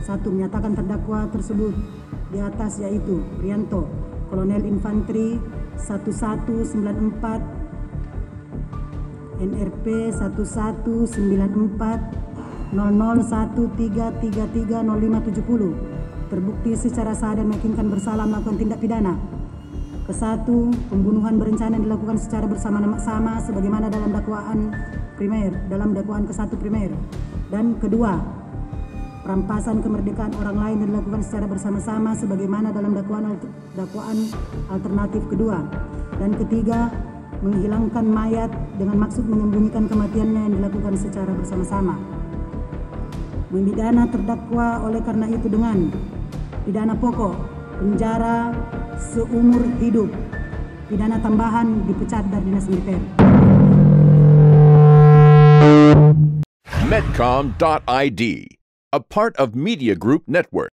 Satu, menyatakan terdakwa tersebut di atas yaitu Prianto, Kolonel Infanteri 1194 NRP 1194 0013330570 terbukti secara sah dan meyakinkan bersalah melakukan tindak pidana. Kesatu, pembunuhan berencana dilakukan secara bersama-sama sebagaimana dalam dakwaan ke-1 primer. Dan kedua, perampasan kemerdekaan orang lain dilakukan secara bersama-sama sebagaimana dalam dakwaan alternatif kedua. Dan ketiga, menghilangkan mayat dengan maksud menyembunyikan kematiannya yang dilakukan secara bersama-sama. Memidana terdakwa oleh karena itu dengan pidana pokok penjara seumur hidup, pidana tambahan dipecat dari dinas militer. Medcom.id, a part of Media Group Network.